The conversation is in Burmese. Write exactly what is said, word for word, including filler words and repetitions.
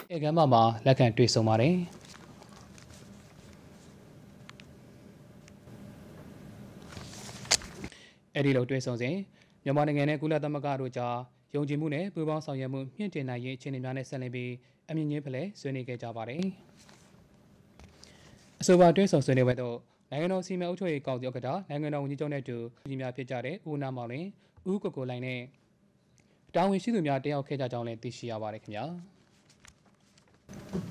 ဧကမ်းမှာလက်ခံတွေ့ဆုံပါတယ်အဲ့ဒီလိုတွေ့ဆုံစဉ်မြန်မာနိုင်ငံနဲ့ကုလသမဂ္ဂတို့ကြားယုံကြည်မှုနဲ့ပူးပေါင်းဆောင်ရွက်မှုမြင့်တင်နိုင်ရေးအခြေအနေများနဲ့ဆက်လက်ပြီးအမြင့်ကြီးဖလှယ်ဆွေးနွေးခဲ့ကြပါတယ်အဆိုပါတွေ့ဆုံဆွေးနွေးပွဲသို့နိုင်ငံတော်စီမံအုပ်ချုပ်ရေးကောင်စီဥက္ကဋ္ဌနိုင်ငံတော်ဝန်ကြီးချုပ်နဲ့အတူကြီးများဖြစ်ကြတဲ့ဦးနာမောင်လင်းဦးကိုကိုလိုင်နဲ့တာဝန်ရှိသူများတက်ရောက်ခဲ့ကြကြောင်းလည်းသိရှိရပါတယ်ခင်ဗျာ